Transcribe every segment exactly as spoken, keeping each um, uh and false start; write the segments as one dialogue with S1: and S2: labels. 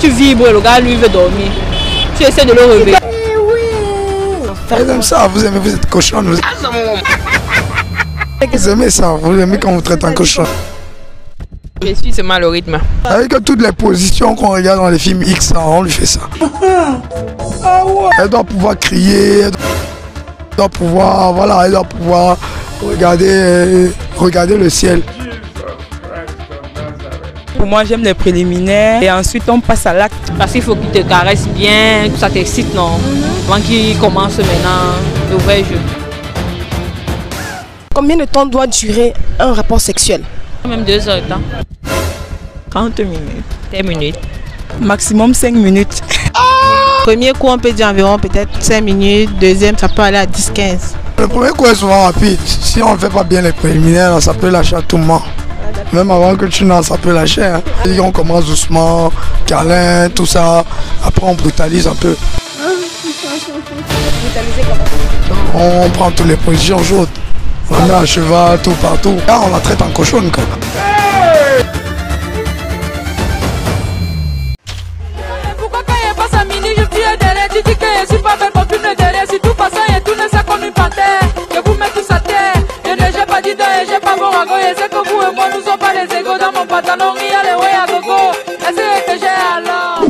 S1: Tu vibres, le gars lui veut dormir. Tu essaies de le réveiller.
S2: Eh oui.
S3: Vous aimez ça, vous aimez, vous êtes cochonne. Vous... vous aimez ça, vous aimez quand vous traitez un cochon.
S1: Je suis seulement le rythme.
S3: Avec toutes les positions qu'on regarde dans les films X, on lui fait ça. Elle doit pouvoir crier, elle doit pouvoir, voilà, elle doit pouvoir regarder, regarder le ciel.
S4: Pour moi, j'aime les préliminaires et ensuite on passe à l'acte.
S1: Parce qu'il faut qu'il te caresse bien, que ça t'excite, non? Avant qu'il commence maintenant le vrai jeu.
S2: Combien de temps doit durer un rapport sexuel?
S1: Même deux heures de temps.
S4: trente minutes.
S1: dix minutes.
S4: Maximum cinq minutes.
S5: Premier coup, on peut dire environ peut-être cinq minutes. Deuxième, ça peut aller à dix quinze.
S3: Le premier coup est souvent rapide. Si on ne fait pas bien les préliminaires, ça peut lâcher à tout moment. Même avant que tu nasses, ça peut lâcher. Hein. Et on commence doucement, câlin, tout ça. Après, on brutalise un peu.
S2: Brutaliser comment?
S3: On prend toutes les positions chaudes. On met à cheval, tout partout. Là, on la traite en cochonne, quoi.
S6: Pourquoi quand il passe à minuit, je suis derrière, tu dis que je suis pas belle pour une derrière. Si tout passe et tout ne ça comme une panthère, je vous mets tous à terre. Je ne j'ai pas dit d'un et j'ai pas bon à go. Et c'est que vous et moi nous sommes pas des égaux dans mon pantalon. Il y a les ouais à gogo. Est-ce que j'ai alors?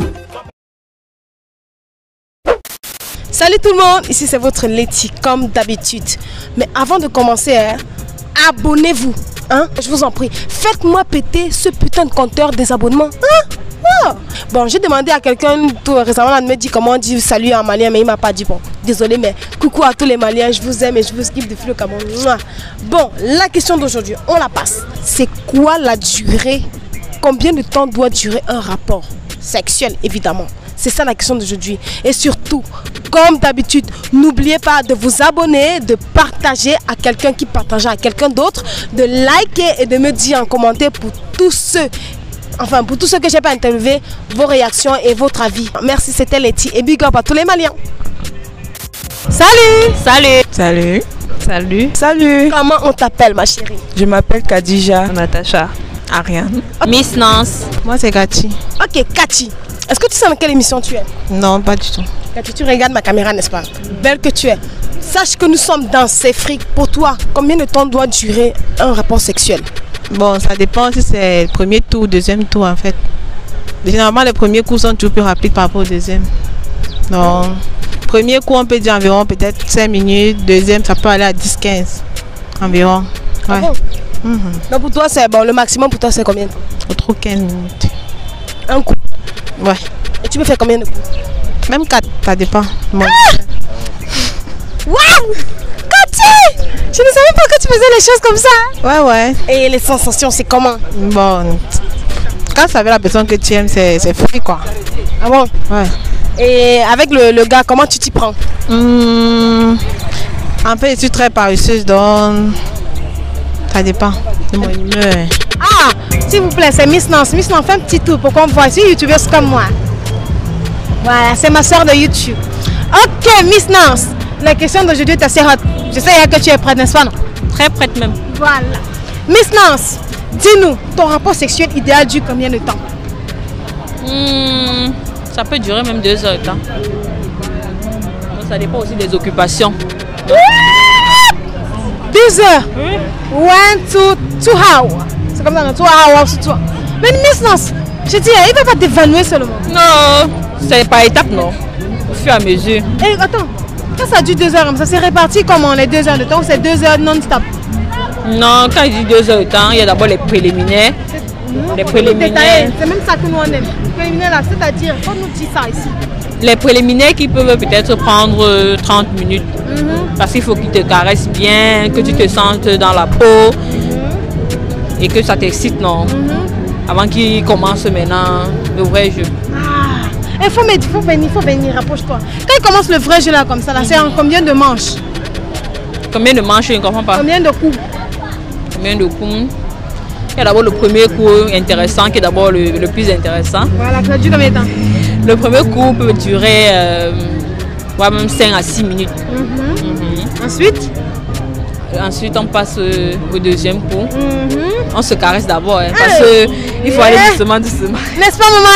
S2: Salut tout le monde, ici c'est votre Letty comme d'habitude. Mais avant de commencer, hein, abonnez-vous, hein, je vous en prie. Faites-moi péter ce putain de compteur des abonnements. Hein? Oh. Bon, j'ai demandé à quelqu'un tout récemment, là, de me dire comment dire salut en malien, mais il m'a pas dit bon. Désolé, mais coucou à tous les Maliens, je vous aime et je vous kiffe depuis le Cameroun. Bon, la question d'aujourd'hui, on la passe. C'est quoi la durée? Combien de temps doit durer un rapport sexuel, évidemment? C'est ça la question d'aujourd'hui. Et surtout, comme d'habitude, n'oubliez pas de vous abonner, de partager à quelqu'un qui partage à quelqu'un d'autre, de liker et de me dire en commentaire pour tous ceux, enfin pour tous ceux que je n'ai pas interviewé, vos réactions et votre avis. Merci, c'était Letty et big up à tous les Maliens. Salut!
S1: Salut!
S4: Salut.
S1: Salut!
S4: Salut.
S2: Comment on t'appelle ma chérie?
S4: Je m'appelle Khadija.
S1: Natacha.
S4: Ariane.
S1: Miss Nance.
S5: Moi, c'est Gati.
S2: Ok, Cathy, est-ce que tu sais dans quelle émission tu es?
S5: Non, pas du tout.
S2: Cathy, tu regardes ma caméra, n'est-ce pas? Belle que tu es. Sache que nous sommes dans ces frics. Pour toi, combien de temps doit durer un rapport sexuel?
S5: Bon, ça dépend si c'est le premier tour ou deuxième tour en fait. Généralement, les premiers coups sont toujours plus rapides par rapport au deuxième. Donc, premier coup, on peut dire environ peut-être cinq minutes. Deuxième, ça peut aller à dix quinze environ. Ouais.
S2: Ah bon?
S5: Mm-hmm.
S2: Donc pour toi, c'est bon, le maximum pour toi, c'est combien de temps?
S5: Au trop quinze minutes.
S2: Un coup.
S5: Ouais.
S2: Et tu peux faire combien de coups?
S5: Même quatre, ça dépend. Bon.
S2: Ah! Waouh! Cathy! Je ne savais pas que tu faisais les choses comme ça.
S5: Ouais, ouais.
S2: Et les sensations, c'est comment?
S5: Bon, quand c'est avec la personne que tu aimes, c'est free quoi.
S2: Ah bon?
S5: Ouais.
S2: Et avec le, le gars, comment tu t'y prends?
S5: Mmh. En fait, je suis très paresseuse, donc ça dépend de mon humeur.
S2: Ah! S'il vous plaît, c'est Miss Nance. Miss Nance, fais un petit tour pour qu'on me voit. Je suis youtubeuse comme moi. Voilà, c'est ma soeur de YouTube. Ok, Miss Nance. La question d'aujourd'hui est assez hot. Je sais que tu es prête, n'est-ce pas, non?
S1: Très prête même.
S2: Voilà. Miss Nance, dis-nous, ton rapport sexuel idéal dure combien de temps?
S1: Hmm, ça peut durer même deux heures de temps. Donc, ça dépend aussi des occupations.
S2: Deux heures.
S1: Oui.
S2: One, two, two hours. C'est comme ça, non? Two hours sur toi. Mais Miss Nance, je dis, il ne va pas t'évanouir seulement.
S1: Non, c'est par étapes, non. Au fur et à mesure.
S2: Et attends, quand ça dure deux heures comme ça, c'est réparti comment les deux heures de temps ou c'est deux heures non-stop?
S1: Non, quand il dit deux heures de temps, il y a d'abord les préliminaires.
S2: Mmh.
S1: Les préliminaires.
S2: C'est même ça que nous on aime. Les préliminaires là, c'est-à-dire, faut nous dire ça ici.
S1: Les préliminaires qui peuvent peut-être prendre trente minutes.
S2: Mmh.
S1: Parce qu'il faut qu'ils te caressent bien, que tu te sentes dans la peau. Mmh. Et que ça t'excite, non? Mmh. Avant qu'il commence maintenant le vrai jeu.
S2: Ah, il faut, faut venir, faut venir, rapproche-toi. Quand il commence le vrai jeu là comme ça, là, c'est en combien de manches?
S1: Combien de manches, je ne comprends pas.
S2: Combien de coups?
S1: Combien de coups? Il y a d'abord le premier coup intéressant qui est d'abord le, le plus intéressant.
S2: Voilà, ça dure combien de temps?
S1: Le premier coup peut durer euh, ouais, même cinq à six minutes.
S2: Mm-hmm.
S1: Mm-hmm.
S2: Ensuite?
S1: Ensuite, on passe euh, au deuxième coup.
S2: Mm-hmm.
S1: On se caresse d'abord, hein, parce
S2: hey.
S1: qu'il faut yeah. aller doucement, doucement.
S2: N'est-ce pas, maman?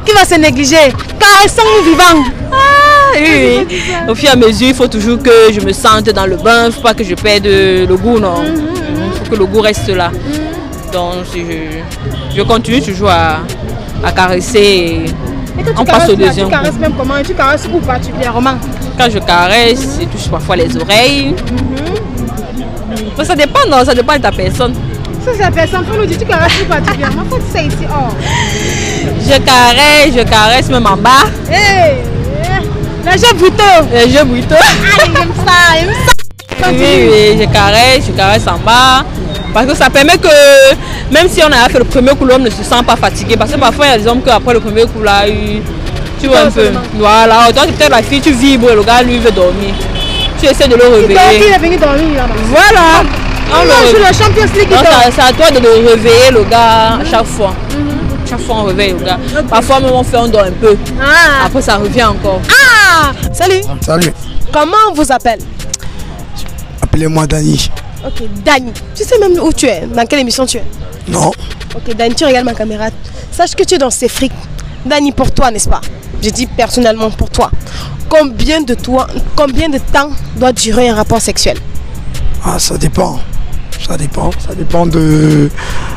S2: qui va se négliger. Caressons-nous vivants.
S1: Ah, oui, oui. Au fur et à mesure, il faut toujours que je me sente dans le bain. Il ne faut pas que je perde le goût, non. Il mm-hmm. faut que le goût reste là. Mm-hmm. Donc, je, je continue toujours à, à caresser. Et
S2: et quand tu
S1: on passe au deuxième.
S2: Tu caresses même comment? Tu caresses où particulièrement?
S1: Quand je caresse, je touche parfois les oreilles. Mm-hmm. Mais ça dépend, non, ça dépend de ta personne.
S2: Ça, c'est la personne. Faut nous dire, tu caresses où particulièrement? Faut que tu sais ici. Oh.
S1: Je caresse, je caresse même en bas.
S2: Hey. Les jeux brutaux.
S1: Les jeux brutaux.
S2: Ah, il aime ça, il aime ça.
S1: Oui, oui, je caresse, je caresse en bas. Parce que ça permet que, même si on a fait le premier coup, l'homme ne se sent pas fatigué. Parce que parfois, il y a des hommes qu'après le premier coup, là, tu vois un peu. Voilà, toi, peut-être la fille, tu vibres, le gars, lui, veut dormir. Tu essaies de le réveiller.
S2: Il est venu dormir, là.
S1: Voilà.
S2: On le joue le Champions League.
S1: C'est à toi de le réveiller, le gars, à chaque fois. Mm-hmm. Chaque fois, on réveille le gars. Okay. Parfois, même on fait, on dort un peu. Ah. Après, ça revient encore.
S2: Ah! Salut.
S3: Salut.
S2: Comment on vous appelle?
S3: Appelez-moi Dani.
S2: Ok, Dani. Tu sais même où tu es? Dans quelle émission tu es?
S3: Non.
S2: Ok, Dani, tu regardes ma caméra. Sache que tu es dans ces frics. Dani, pour toi, n'est-ce pas? Je dis personnellement pour toi. Combien de, toi, combien de temps doit durer un rapport sexuel?
S3: Ah, ça dépend. Ça dépend. Ça dépend de,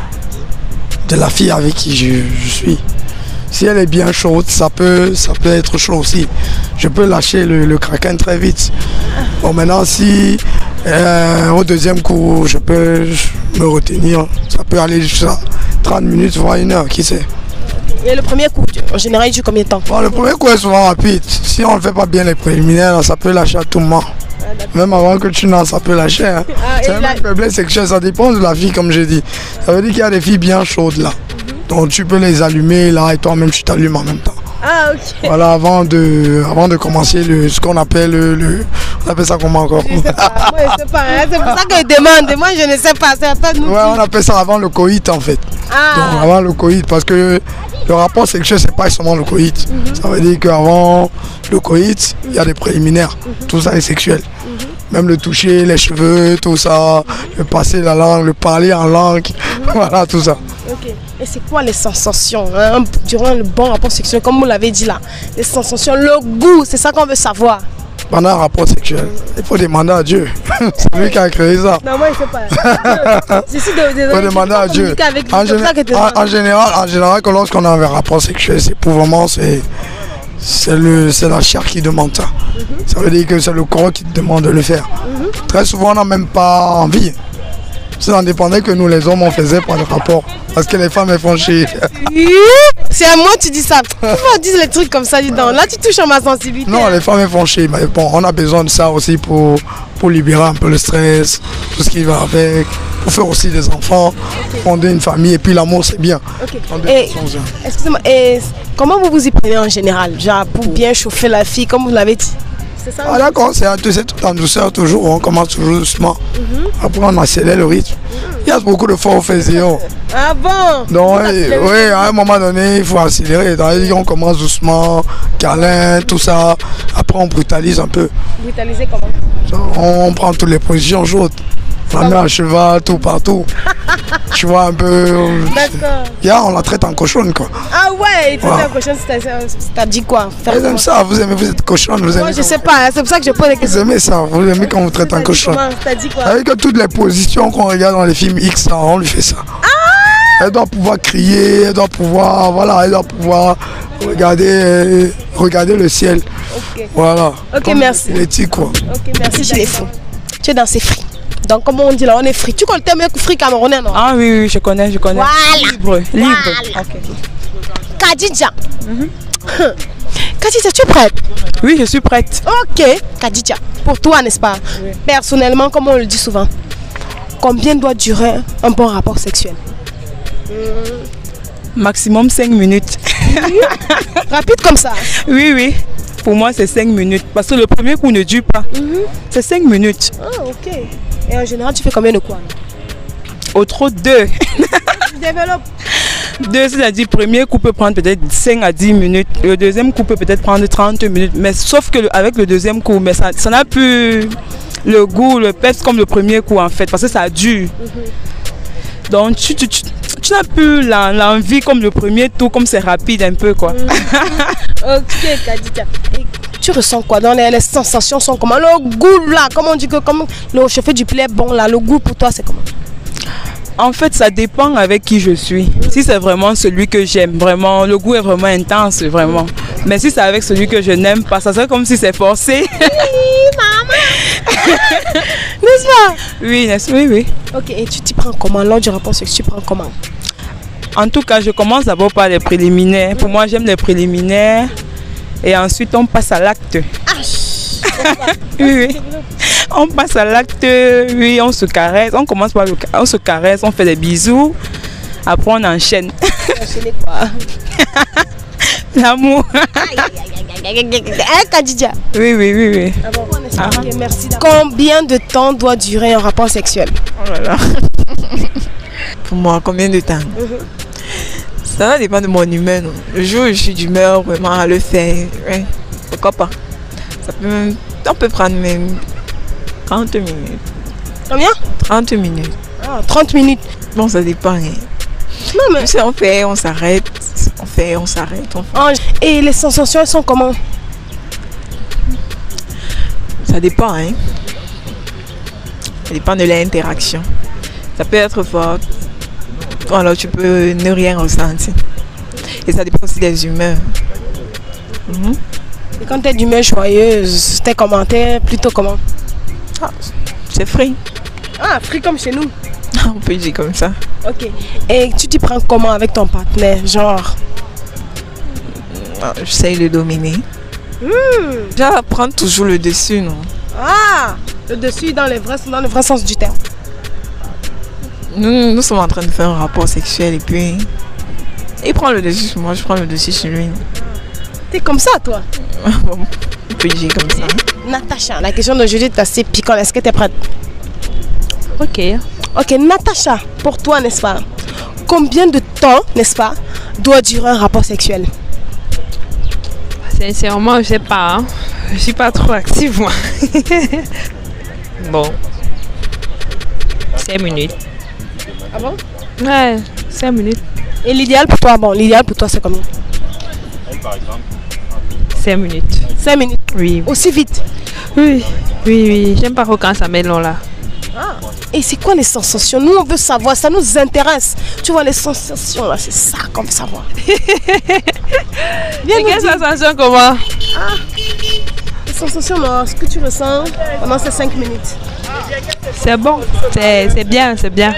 S3: de la fille avec qui je, je suis. Si elle est bien chaude, ça peut, ça peut être chaud aussi. Je peux lâcher le, le kraken très vite. Bon, maintenant, si euh, au deuxième coup, je peux me retenir, ça peut aller jusqu'à trente minutes, voire une heure, qui sait.
S2: Et le premier coup, en général, il dure combien de temps?
S3: Bon, le premier coup est souvent rapide. Si on ne fait pas bien les préliminaires, ça peut lâcher à tout moment. Ah, même avant que tu n'en, ça peut lâcher. Hein. Ah, c'est un la... faiblesse sexuelle, ça dépend de la fille, comme je dis. Ça veut dire qu'il y a des filles bien chaudes là. Mm-hmm. Donc tu peux les allumer là et toi-même tu t'allumes en même temps.
S2: Ah, ok.
S3: Voilà, avant de, avant de commencer le, ce qu'on appelle le, le. On appelle ça comment encore?
S2: Je sais pas, moi je sais pas. Hein. C'est pour ça que je demande. Moi je ne sais pas. C'est nous.
S3: Ouais, on appelle ça avant le coït en fait. Ah. Donc avant le coït, parce que le rapport sexuel, c'est pas seulement le coït. Mm-hmm. Ça veut dire qu'avant le coït, il y a des préliminaires. Mm-hmm. Tout ça est sexuel. Mm-hmm. Même le toucher, les cheveux, tout ça, mm-hmm. le passer la langue, le parler en langue, mm-hmm. voilà, tout ça.
S2: Ok. Et c'est quoi les sensations hein, durant le bon rapport sexuel, comme vous l'avez dit là? Les sensations, le goût, c'est ça qu'on veut savoir.
S3: Pendant un rapport sexuel, il faut demander à Dieu. C'est lui qui a créé ça.
S2: Non, moi je sais pas. Il
S3: faut demander à Dieu.
S2: Avec
S3: en, gén en, en général, en général, lorsqu'on a un rapport sexuel, c'est pour vraiment, c'est c'est la chair qui demande ça. Mm-hmm. Ça veut dire que c'est le corps qui te demande de le faire. Mm-hmm. Très souvent, on n'a même pas envie. Ça en dépendait que nous, les hommes, on faisait pas de rapport. Parce que les femmes, elles font chier.
S2: C'est à moi que tu dis ça. Pourquoi on dit les trucs comme ça, dis donc. Là, tu touches à ma sensibilité.
S3: Non, les femmes, elles font chier. Mais bon, on a besoin de ça aussi pour, pour libérer un peu le stress, tout ce qui va avec, pour faire aussi des enfants, fonder une famille. Et puis l'amour, c'est bien.
S2: Okay. Excusez-moi, et comment vous vous y prenez en général? Genre, pour bien chauffer la fille, comme vous l'avez dit?
S3: Ça, ah d'accord, c'est tout en douceur toujours, on commence toujours doucement. Mm-hmm. Après on accélère le rythme. Mm-hmm. Il y a beaucoup de fois au faisant.
S2: Ah bon?
S3: Donc oui, à un moment donné, il faut accélérer. On commence doucement, câlin, tout ça. Après on brutalise un peu.
S2: Brutaliser comment?
S3: On prend toutes les positions chaudes. On met à cheval, tout partout. Tu vois un peu. D'accord. Yeah, on la traite en cochonne quoi.
S2: Ah ouais, traiter ouais. en cochonne, t'as dit quoi?
S3: Vous aimez ça, vous aimez, vous êtes cochonne, vous aimez.
S2: Moi je sais pas, c'est pour ça que je pose des questions.
S3: Vous aimez ça, vous aimez quand vous traitez en cochonne.
S2: T'as dit quoi?
S3: Avec toutes les positions qu'on regarde dans les films X, on lui fait ça. Ah, elle doit pouvoir crier, elle doit pouvoir, voilà, elle doit pouvoir regarder, euh, regarder le ciel.
S2: Ok.
S3: Voilà.
S2: Ok, comme merci.
S3: L'éthique quoi.
S2: Ok, merci. Tu es fou. Tu es dans ces fruits. Donc, comme on dit là, on est free. Tu connais le terme free camerounais, non?
S4: Ah oui, oui, je connais, je connais.
S2: Voilà.
S4: Libre, libre.
S2: Voilà. Okay. Khadija. Mm-hmm. Khadija, tu es prête?
S4: Oui, je suis prête.
S2: Ok. Khadija, pour toi, n'est-ce pas? Oui. Personnellement, comme on le dit souvent, combien doit durer un bon rapport sexuel?
S4: mm. Maximum cinq minutes.
S2: Rapide comme ça?
S4: Oui, oui. Pour moi, c'est cinq minutes. Parce que le premier coup ne dure pas. Mm-hmm. C'est cinq minutes.
S2: Ah, ok. Et en général, tu fais combien de quoi?
S4: Au trop deux.
S2: Développe.
S4: Deux, c'est-à-dire, le premier coup peut prendre peut-être cinq à dix minutes. Le deuxième coup peut peut-être prendre trente minutes. Mais sauf que le, avec le deuxième coup, mais ça n'a plus le goût, le peps comme le premier coup en fait. Parce que ça dure. Mm-hmm. Donc, tu, tu, tu, tu n'as plus l'envie comme le premier tour, comme c'est rapide un peu quoi.
S2: Ok, Khadija. Et tu ressens quoi dans les, les sensations sont comment? Le goût là, comment on dit que comme le chauffeur du plaid bon là, le goût pour toi c'est comment?
S4: En fait, ça dépend avec qui je suis. Si c'est vraiment celui que j'aime, vraiment, le goût est vraiment intense, vraiment. Mais si c'est avec celui que je n'aime pas, ça serait comme si c'est forcé.
S2: Oui, maman. N'est-ce pas?
S4: Oui, n'est-ce oui, oui.
S2: Ok, et tu t'y prends comment? Lors du rapport sexuel, tu prends comment?
S4: En tout cas, je commence d'abord par les préliminaires. Pour moi, j'aime les préliminaires. Et ensuite, on passe à l'acte. Oui, oui. On passe à l'acte, oui, on se caresse. On commence par le on se caresse, on fait des bisous. Après, on enchaîne.
S2: Enchaîner quoi?
S4: L'amour.
S2: Hein, Khadija?
S4: Oui, oui, oui, oui.
S2: Ah bon, ah. Okay, merci. Combien de temps doit durer un rapport sexuel?
S7: Oh là là. Pour moi, combien de temps?
S2: Mm-hmm.
S7: Ça va dépendre de mon humeur. Non? Le jour où je suis d'humeur vraiment à le faire, ouais, pourquoi pas? Ça peut même, on peut prendre même trente minutes.
S2: Combien?
S7: trente minutes.
S2: Ah, trente minutes.
S7: Bon, ça dépend. Hein.
S2: Non, mais...
S7: Si on fait, on s'arrête. On fait, on s'arrête. On fait.
S2: Ah, et les sensations, elles sont comment?
S7: Ça dépend. Hein. Ça dépend de l'interaction. Ça peut être fort. Alors tu peux ne rien ressentir. Et ça dépend aussi des humeurs. Mm-hmm.
S2: Et quand tu es d'humeur joyeuse, tes commentaires plutôt comment?
S7: Ah, c'est free.
S2: Ah, free comme chez nous.
S7: On peut dire comme ça.
S2: Ok. Et tu t'y prends comment avec ton partenaire? Genre?
S7: Ah, j'essaye de dominer.
S2: Mmh.
S7: Déjà, prendre toujours le dessus, non?
S2: Ah, le dessus dans le vrai, dans le vrai sens du terme.
S7: Nous, nous sommes en train de faire un rapport sexuel et puis il prend le dessus sur moi, je prends le dessus sur lui.
S2: T'es comme ça, toi?
S7: On peut dire comme ça.
S2: Natacha, la question d'aujourd'hui est assez piquante. Est-ce que tu es prête?
S1: Ok.
S2: Ok, Natacha, pour toi, n'est-ce pas? Combien de temps, n'est-ce pas, doit durer un rapport sexuel?
S1: Sincèrement, je sais pas. Hein. Je suis pas trop active, moi. Bon. cinq minutes.
S2: Ah bon?
S1: Ouais, cinq minutes.
S2: Et l'idéal pour toi, bon, l'idéal pour toi, c'est combien?
S1: cinq minutes.
S2: cinq minutes?
S1: Oui.
S2: Aussi vite?
S1: Oui, oui, oui. J'aime pas quand ça met long là.
S2: Ah. Et c'est quoi les sensations? Nous, on veut savoir, ça nous intéresse. Tu vois, les sensations là, c'est ça qu'on veut savoir.
S1: Viens, quelle sensation comment?
S2: Ah. Les sensations, là, ce que tu ressens pendant ces cinq minutes.
S1: C'est bon, c'est bien, c'est bien.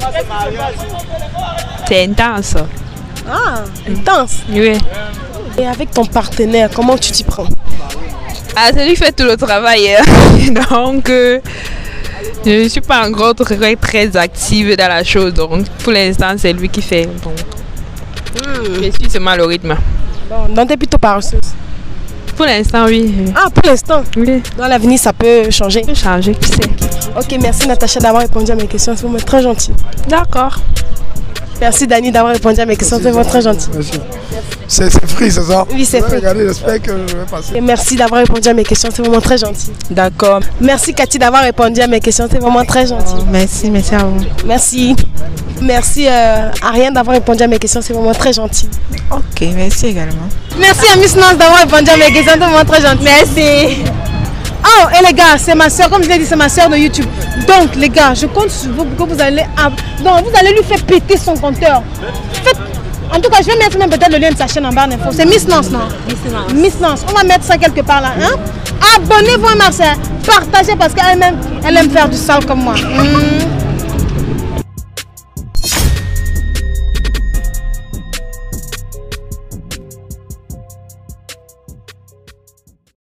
S1: C'est intense.
S2: Ah, intense.
S1: Oui.
S2: Et avec ton partenaire, comment tu t'y prends?
S1: Ah, c'est lui qui fait tout le travail. Hein. Donc, euh, je ne suis pas encore très, très active dans la chose. Donc, pour l'instant, c'est lui qui fait. Donc, mmh. Je suis seulement le rythme.
S2: Bon, donc, tu es plutôt paresseuse?
S1: Pour l'instant, oui.
S2: Ah, pour l'instant?
S1: Oui.
S2: Dans l'avenir, ça peut changer? Ça
S1: peut changer, qui sait.
S2: Ok, merci Natacha d'avoir répondu à mes questions. C'est vraiment très gentil.
S1: D'accord.
S2: Merci Dani d'avoir répondu à mes questions. C'est vraiment très gentil.
S3: Merci. C'est free, c'est ça?
S2: Oui, c'est free.
S3: Regardez, j'espère que je vais passer.
S2: Et merci d'avoir répondu à mes questions. C'est vraiment très gentil.
S4: D'accord.
S2: Merci Cathy d'avoir répondu à mes questions. C'est vraiment très gentil.
S7: Oh, merci, merci à vous.
S2: Merci. Merci euh, Ariane d'avoir répondu à mes questions. C'est vraiment très gentil.
S7: Ok, merci également.
S2: Merci à Miss Nance d'avoir répondu à mes questions. C'est vraiment très gentil. Merci. Oh, et les gars, c'est ma soeur, comme je l'ai dit, c'est ma soeur de YouTube. Donc, les gars, je compte sur vous pour que vous allez, donc, vous allez lui faire péter son compteur. Faites... En tout cas, je vais mettre même peut-être le lien de sa chaîne en barre d'infos. C'est Miss Nance, non? Miss Nance. Miss Nance. On va mettre ça quelque part là. Hein? Abonnez-vous à ma soeur. Partagez parce qu'elle aime, elle aime faire du sale comme moi. Mmh.